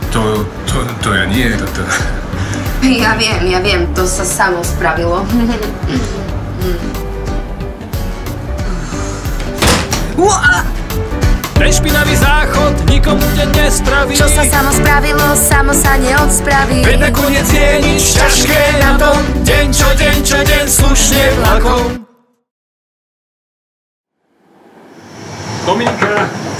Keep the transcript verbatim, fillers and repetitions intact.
To, to, to ja nie, to, to... Ja viem, ja viem, to sa samo spravilo. Ten špinavý záchod nikomu deň nespraví. Čo sa samo spravilo, samo sa neodspraví. Veď nakoniec nie je nič ťažké na tom. Deň čo deň, čo deň, slušne vlakom. Dominika!